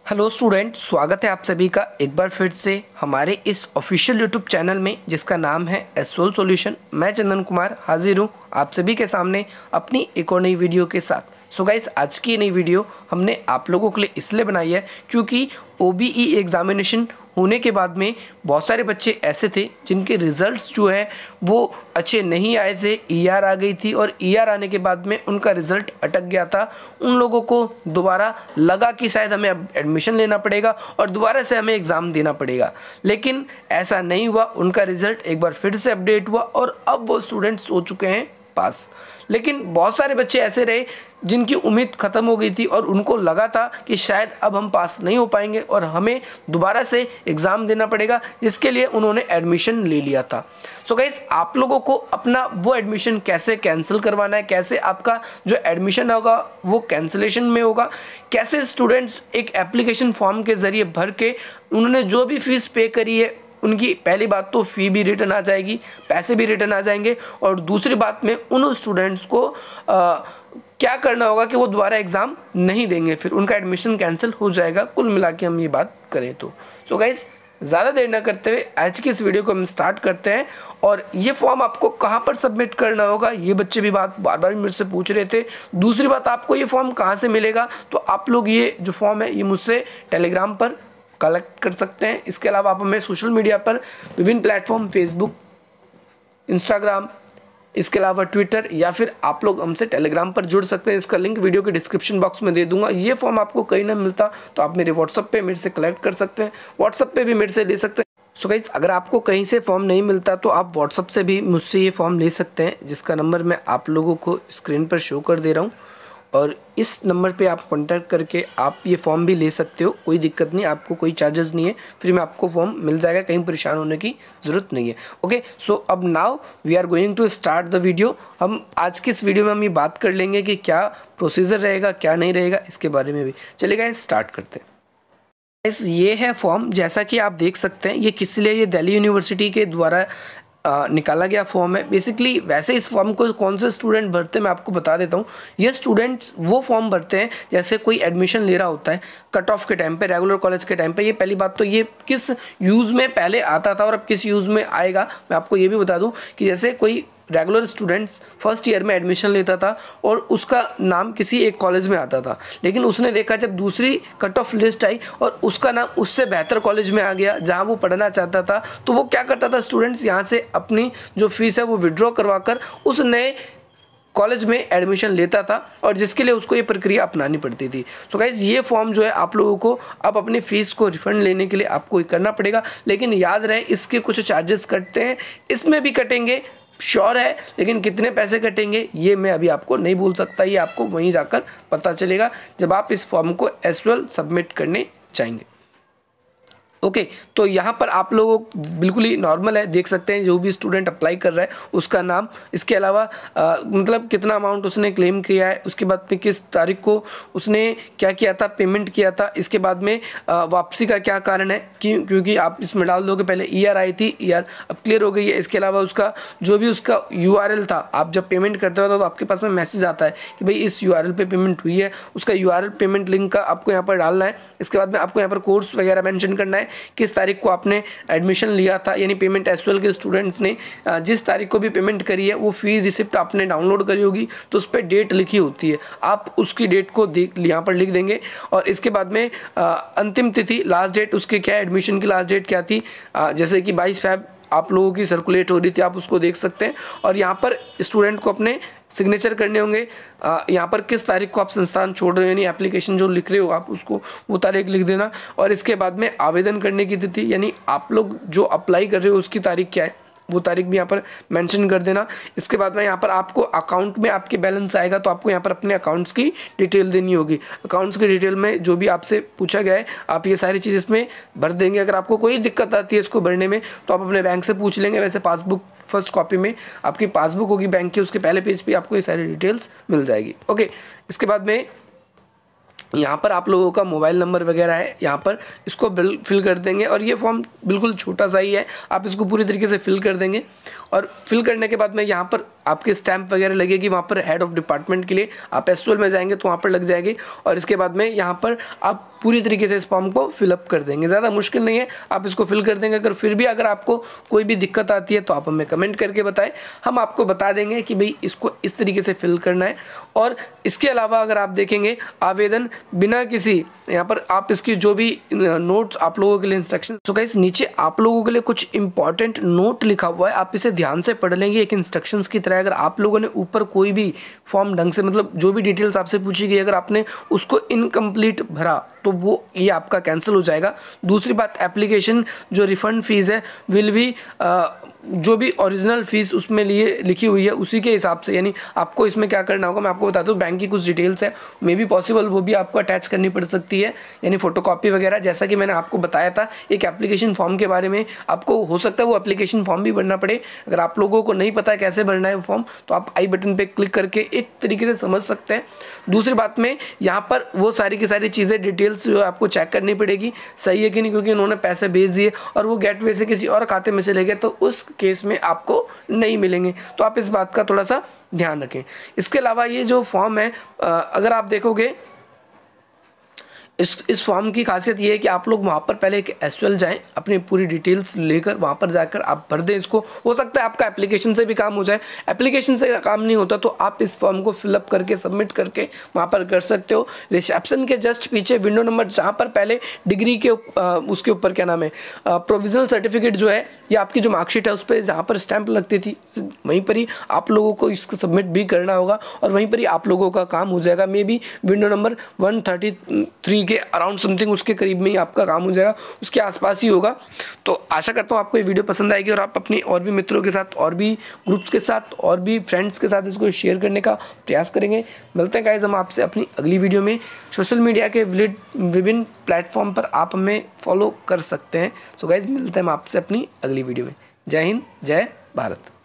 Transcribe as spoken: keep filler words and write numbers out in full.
Hello student, स्वागत है आप सभी का एक बार फिर से हमारे इस ऑफिशियल यूट्यूब चैनल में जिसका नाम है एसओएल सॉल्यूशन। मैं चंदन कुमार हाजिर हूँ आप सभी के सामने अपनी एक और नई वीडियो के साथ। सो गाइस, आज की नई वीडियो हमने आप लोगों के लिए इसलिए बनाई है क्योंकि ओबीई एग्जामिनेशन होने के बाद में बहुत सारे बच्चे ऐसे थे जिनके रिजल्ट्स जो है वो अच्छे नहीं आए थे। ईआर आ गई थी और ईआर आने के बाद में उनका रिजल्ट अटक गया था। उन लोगों को दोबारा लगा कि शायद हमें अब एडमिशन लेना पड़ेगा और दोबारा से हमें एग्ज़ाम देना पड़ेगा, लेकिन ऐसा नहीं हुआ। उनका रिजल्ट एक बार फिर से अपडेट हुआ और अब वो स्टूडेंट्स हो चुके हैं पास। लेकिन बहुत सारे बच्चे ऐसे रहे जिनकी उम्मीद ख़त्म हो गई थी और उनको लगा था कि शायद अब हम पास नहीं हो पाएंगे और हमें दोबारा से एग्ज़ाम देना पड़ेगा, जिसके लिए उन्होंने एडमिशन ले लिया था। सो गाइस, आप लोगों को अपना वो एडमिशन कैसे कैंसिल करवाना है, कैसे आपका जो एडमिशन होगा वो कैंसिलेशन में होगा, कैसे स्टूडेंट्स एक एप्लीकेशन फॉर्म के ज़रिए भर के उन्होंने जो भी फीस पे करी है उनकी पहली बात तो फ़ी भी रिटर्न आ जाएगी, पैसे भी रिटर्न आ जाएंगे, और दूसरी बात में उन स्टूडेंट्स को आ, क्या करना होगा कि वो दोबारा एग्ज़ाम नहीं देंगे, फिर उनका एडमिशन कैंसिल हो जाएगा। कुल मिला के हम ये बात करें तो सो गाइस, ज़्यादा देर ना करते हुए आज की इस वीडियो को हम स्टार्ट करते हैं। और ये फॉर्म आपको कहाँ पर सबमिट करना होगा, ये बच्चे भी बात बार बार मुझसे पूछ रहे थे। दूसरी बात, आपको ये फॉर्म कहाँ से मिलेगा, तो आप लोग ये जो फॉर्म है ये मुझसे टेलीग्राम पर कलेक्ट कर सकते हैं। इसके अलावा आप हमें सोशल मीडिया पर विभिन्न प्लेटफॉर्म फेसबुक, इंस्टाग्राम, इसके अलावा ट्विटर, या फिर आप लोग हमसे टेलीग्राम पर जुड़ सकते हैं। इसका लिंक वीडियो के डिस्क्रिप्शन बॉक्स में दे दूंगा। ये फॉर्म आपको कहीं ना मिलता तो आप मेरे व्हाट्सअप पे मेरे से कलेक्ट कर सकते हैं, व्हाट्सअप पे भी मेरे से ले सकते हैं। सो गाइस, अगर आपको कहीं से फॉर्म नहीं मिलता तो आप व्हाट्सअप से भी मुझसे ये फॉर्म ले सकते हैं, जिसका नंबर मैं आप लोगों को स्क्रीन पर शो कर दे रहा हूँ। और इस नंबर पे आप कांटेक्ट करके आप ये फॉर्म भी ले सकते हो, कोई दिक्कत नहीं, आपको कोई चार्जेस नहीं है, फ्री में आपको फॉर्म मिल जाएगा, कहीं परेशान होने की ज़रूरत नहीं है। ओके, सो अब now we are going to start the video. हम आज की इस वीडियो में हम ये बात कर लेंगे कि क्या प्रोसीजर रहेगा, क्या नहीं रहेगा, इसके बारे में भी। चलिए स्टार्ट करते हैं। ये है फॉर्म, जैसा कि आप देख सकते हैं, ये किस लिए, ये दिल्ली यूनिवर्सिटी के द्वारा आ, निकाला गया फॉर्म है। बेसिकली वैसे इस फॉर्म को कौन से स्टूडेंट भरते हैं मैं आपको बता देता हूँ। ये स्टूडेंट्स वो फॉर्म भरते हैं जैसे कोई एडमिशन ले रहा होता है कट ऑफ के टाइम पे, रेगुलर कॉलेज के टाइम पे। ये पहली बात तो ये किस यूज़ में पहले आता था और अब किस यूज़ में आएगा मैं आपको ये भी बता दूँ कि जैसे कोई रेगुलर स्टूडेंट्स फर्स्ट ईयर में एडमिशन लेता था और उसका नाम किसी एक कॉलेज में आता था, लेकिन उसने देखा जब दूसरी कट ऑफ लिस्ट आई और उसका नाम उससे बेहतर कॉलेज में आ गया जहां वो पढ़ना चाहता था, तो वो क्या करता था, स्टूडेंट्स यहां से अपनी जो फीस है वो विड्रॉ करवाकर उस नए कॉलेज में एडमिशन लेता था, और जिसके लिए उसको ये प्रक्रिया अपनानी पड़ती थी। सो गाइस, ये फॉर्म जो है आप लोगों को अब अपनी फ़ीस को रिफंड लेने के लिए आपको करना पड़ेगा, लेकिन याद रहे इसके कुछ चार्जेस कटते हैं, इसमें भी कटेंगे श्योर है, लेकिन कितने पैसे कटेंगे ये मैं अभी आपको नहीं बोल सकता। ये आपको वहीं जाकर पता चलेगा जब आप इस फॉर्म को एसओएल सबमिट करने जाएंगे। ओके okay, तो यहाँ पर आप लोगों बिल्कुल ही नॉर्मल है, देख सकते हैं जो भी स्टूडेंट अप्लाई कर रहा है उसका नाम, इसके अलावा आ, मतलब कितना अमाउंट उसने क्लेम किया है, उसके बाद में किस तारीख को उसने क्या किया था, पेमेंट किया था, इसके बाद में आ, वापसी का क्या कारण है, क्यों क्योंकि आप इसमें डाल दोगे, पहले ईआर आई थी, ईआर अब क्लियर हो गई है। इसके अलावा उसका जो भी उसका यूआरएल था, आप जब पेमेंट करते हो तो आपके पास में मैसेज आता है कि भाई इस यूआरएल पे पेमेंट हुई है, उसका यूआरएल पेमेंट लिंक का आपको यहाँ पर डालना है। इसके बाद में आपको यहाँ पर कोर्स वगैरह मेंशन करना है, किस तारीख को आपने एडमिशन लिया था, यानी पेमेंट एसओएल के स्टूडेंट्स ने जिस तारीख को भी पेमेंट करी है वो फीस रिसिप्ट आपने डाउनलोड करी होगी, तो उस पर डेट लिखी होती है, आप उसकी डेट को यहाँ पर लिख देंगे। और इसके बाद में आ, अंतिम तिथि, लास्ट डेट उसके क्या, एडमिशन की लास्ट डेट क्या थी, आ, जैसे कि बाईस फरवरी आप लोगों की सर्कुलेट हो रही थी, आप उसको देख सकते हैं। और यहाँ पर स्टूडेंट को अपने सिग्नेचर करने होंगे, यहाँ पर किस तारीख को आप संस्थान छोड़ रहे हो, यानी एप्लीकेशन जो लिख रहे हो आप उसको वो तारीख लिख देना। और इसके बाद में आवेदन करने की तिथि, यानी आप लोग जो अप्लाई कर रहे हो उसकी तारीख क्या है वो तारीख भी यहाँ पर मेंशन कर देना। इसके बाद में यहाँ पर आपको अकाउंट में आपके बैलेंस आएगा तो आपको यहाँ पर अपने अकाउंट्स की डिटेल देनी होगी। अकाउंट्स की डिटेल में जो भी आपसे पूछा गया है आप ये सारी चीज़ इसमें भर देंगे। अगर आपको कोई दिक्कत आती है इसको भरने में तो आप अपने बैंक से पूछ लेंगे। वैसे पासबुक फर्स्ट कॉपी में आपकी पासबुक होगी बैंक की, उसके पहले पेज पर आपको ये सारी डिटेल्स मिल जाएगी। ओके, इसके बाद में यहाँ पर आप लोगों का मोबाइल नंबर वगैरह है, यहाँ पर इसको बिल फिल कर देंगे और ये फॉर्म बिल्कुल छोटा सा ही है, आप इसको पूरी तरीके से फिल कर देंगे। और फिल करने के बाद में यहाँ पर आपके स्टैंप वगैरह लगेगी, वहाँ पर हेड ऑफ डिपार्टमेंट के लिए आप एस में जाएंगे तो वहाँ पर लग जाएगी। और इसके बाद में यहाँ पर आप पूरी तरीके से इस फॉर्म को फिलअप कर देंगे, ज़्यादा मुश्किल नहीं है, आप इसको फिल कर देंगे। अगर फिर भी अगर आपको कोई भी दिक्कत आती है तो आप हमें कमेंट करके बताएं, हम आपको बता देंगे कि भाई इसको इस तरीके से फिल करना है। और इसके अलावा अगर आप देखेंगे आवेदन बिना किसी, यहाँ पर आप इसकी जो भी नोट्स आप लोगों के लिए इंस्ट्रक्शन, तो गाइस नीचे आप लोगों के लिए कुछ इंपॉर्टेंट नोट लिखा हुआ है, आप इसे ध्यान से पढ़ लेंगे एक इंस्ट्रक्शंस की तरह। अगर आप लोगों ने ऊपर कोई भी फॉर्म ढंग से, मतलब जो भी डिटेल्स आपसे पूछी गई, अगर आपने उसको इनकम्प्लीट भरा तो वो ये आपका कैंसिल हो जाएगा। दूसरी बात, एप्लीकेशन जो रिफंड फीस है विल भी जो भी ओरिजिनल फीस उसमें लिए लिखी हुई है उसी के हिसाब से, यानी आपको इसमें क्या करना होगा मैं आपको बता दूं, बैंक की कुछ डिटेल्स है मे बी पॉसिबल वो भी आपको अटैच करनी पड़ सकती है, यानी फोटोकॉपी वगैरह। जैसा कि मैंने आपको बताया था एक एप्लीकेशन फॉर्म के बारे में, आपको हो सकता है वो एप्लीकेशन फॉर्म भी भरना पड़े। अगर आप लोगों को नहीं पता है कैसे भरना है वो फॉर्म तो आप आई बटन पर क्लिक करके एक तरीके से समझ सकते हैं। दूसरी बात में यहाँ पर वो सारी की सारी चीज़ें डिटेल्स जो आपको चेक करनी पड़ेगी सही है कि नहीं, क्योंकि उन्होंने पैसे भेज दिए और वो गेटवे से किसी और खाते में चले गए तो उस केस में आपको नहीं मिलेंगे, तो आप इस बात का थोड़ा सा ध्यान रखें। इसके अलावा ये जो फॉर्म है अगर आप देखोगे इस इस फॉर्म की खासियत ये है कि आप लोग वहाँ पर पहले एक एसएल जाएं, अपनी पूरी डिटेल्स लेकर वहाँ पर जाकर आप भर दें इसको। हो सकता है आपका एप्लीकेशन से भी काम हो जाए, एप्लीकेशन से काम नहीं होता तो आप इस फॉर्म को फिलअप करके सबमिट करके वहाँ पर कर सकते हो। रिसेप्शन के जस्ट पीछे विंडो नंबर जहाँ पर पहले डिग्री के आ, उसके ऊपर क्या नाम है प्रोविजनल सर्टिफिकेट जो है या आपकी जो मार्कशीट है उस पर जहाँ पर स्टैंप लगती थी वहीं पर ही आप लोगों को इसको सबमिट भी करना होगा और वहीं पर ही आप लोगों का काम हो जाएगा। Maybe window number one thirty three के अराउंड समथिंग उसके करीब में ही आपका काम हो जाएगा, उसके आसपास ही होगा। तो आशा करता हूँ आपको ये वीडियो पसंद आएगी और आप अपनी और भी मित्रों के साथ और भी ग्रुप्स के साथ और भी फ्रेंड्स के साथ इसको शेयर करने का प्रयास करेंगे। मिलते हैं गाइस हम आपसे अपनी अगली वीडियो में। सोशल मीडिया के विभिन्न प्लेटफॉर्म पर आप हमें फॉलो कर सकते हैं। सो गाइस मिलते हैं हम आपसे अपनी अगली वीडियो में। जय हिंद, जय भारत।